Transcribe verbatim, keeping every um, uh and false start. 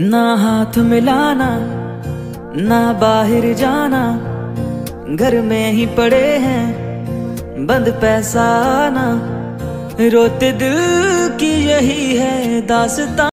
ना हाथ मिलाना ना बाहर जाना, घर में ही पड़े हैं बंद पैसा आना। रोते दिल की यही है दास्तां।